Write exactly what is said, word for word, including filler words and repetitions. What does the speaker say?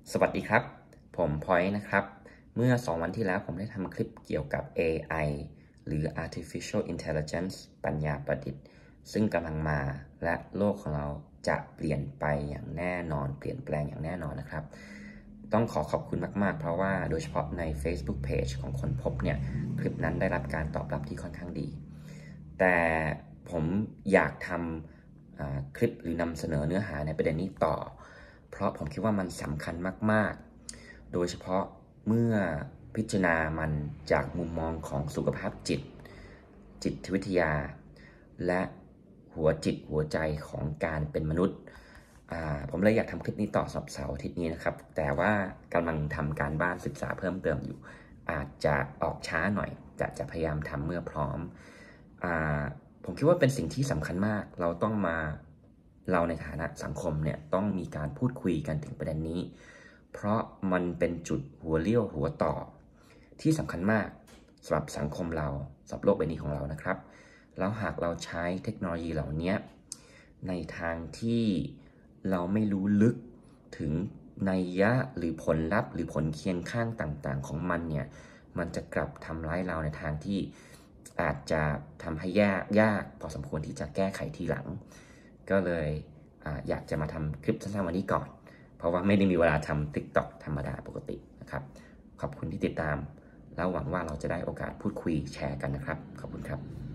สวัสดีครับผมพอยต์นะครับเมื่อสองวันที่แล้วผมได้ทำคลิปเกี่ยวกับ เอ ไอ หรือ Artificial Intelligence ปัญญาประดิษฐ์ซึ่งกำลังมาและโลกของเราจะเปลี่ยนไปอย่างแน่นอนเปลี่ยนแปลงอย่างแน่นอนนะครับต้องขอขอบคุณมากๆเพราะว่าโดยเฉพาะใน Facebook Page ของคนพบเนี่ยคลิปนั้นได้รับการตอบรับที่ค่อนข้างดีแต่ผมอยากทำคลิปหรือนำเสนอเนื้อหาในประเด็นนี้ต่อเพราะผมคิดว่ามันสำคัญมากๆโดยเฉพาะเมื่อพิจารณามันจากมุมมองของสุขภาพจิตจิตวิทยาและหัวจิตหัวใจของการเป็นมนุษย์ผมเลยอยากทำคลิปนี้ต่อสำหรับเสาร์อาทิตย์นี้นะครับแต่ว่ากำลังทำการบ้านศึกษาเพิ่มเติมอยู่อาจจะออกช้าหน่อยแต่จะพยายามทำเมื่อพร้อมผมคิดว่าเป็นสิ่งที่สำคัญมากเราต้องมาเราในฐานะสังคมเนี่ยต้องมีการพูดคุยกันถึงประเด็นนี้เพราะมันเป็นจุดหัวเลี้ยวหัวต่อที่สำคัญมากสำหรับสังคมเราสำหรับโลกใบนี้ของเรานะครับแล้วหากเราใช้เทคโนโลยีเหล่านี้ในทางที่เราไม่รู้ลึกถึงนัยยะหรือผลลัพธ์หรือผลเคียงข้างต่างๆของมันเนี่ยมันจะกลับทำร้ายเราในทางที่อาจจะทำให้ยากยากพอสมควรที่จะแก้ไขทีหลังก็เลยออยากจะมาทำคลิปสั้นๆวันนี้ก่อนเพราะว่าไม่ได้มีเวลาทำ TikTok ธรรมดาปกตินะครับขอบคุณที่ติดตามแล้วหวังว่าเราจะได้โอกาสพูดคุยแชร์กันนะครับขอบคุณครับ